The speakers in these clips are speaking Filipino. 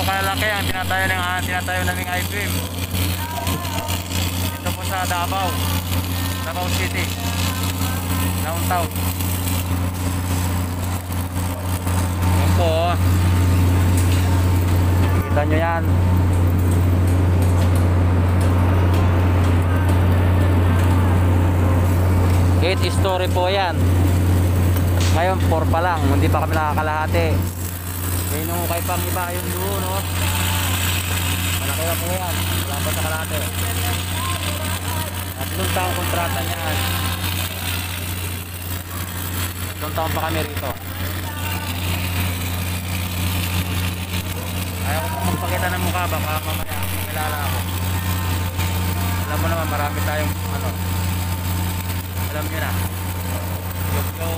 kalaki ang tinatayo naming I-beam. Ito po sa Davao City, downtown. Yan po, kita nyo yan. 8 story po yan. Ngayon 4 pa lang, hindi pa kami nakakalahati. May nungukay pang iba yung doon, no? Malaki na po yan, wala pa sa kalahati. 3 taong kontrata niyan. 3 taon pa kami rito. Ayaw ko magpakita ng mukha, baka mamaya kilala ako. Alam mo naman, marami tayong ano, alam nyo na. Yo.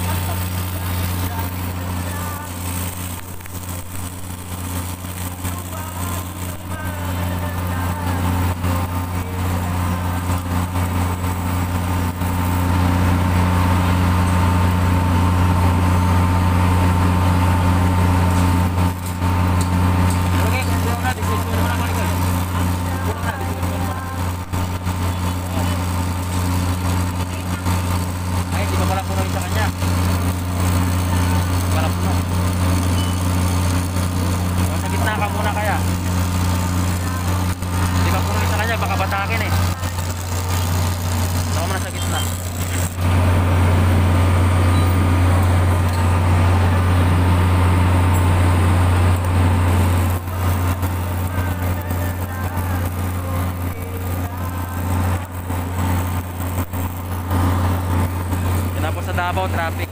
Davao traffic.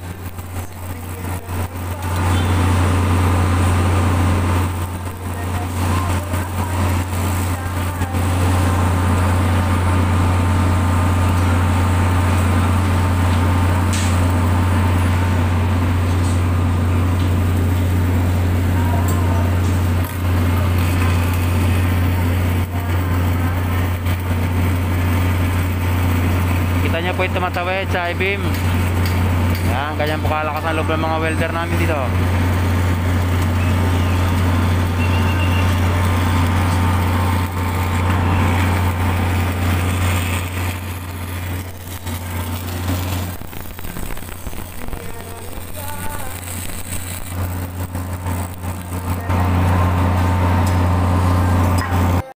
Kita niyo po ito tumatawid sa I-beam. Yan, ganyan po kalakas ang loob ng mga welder namin dito.